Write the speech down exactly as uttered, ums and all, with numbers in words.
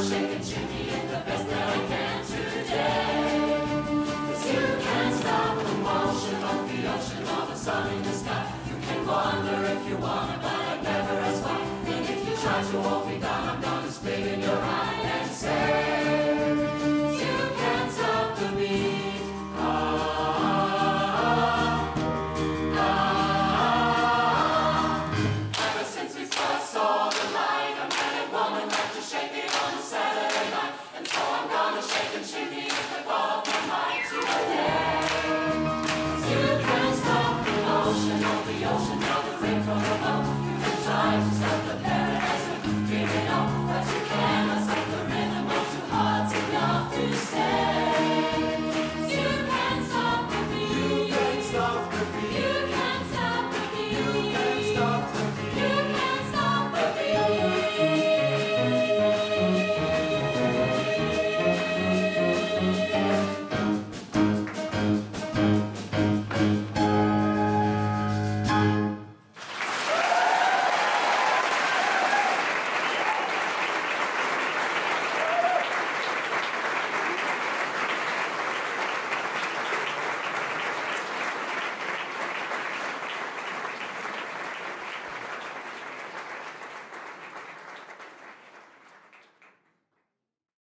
shake and shimmy it the best that I can today. 'Cause you can't stop the motion of the ocean or the sun in the sky. You can wander if you wanna, but I'd never ask why. And if you try to hold me down, I'm gone.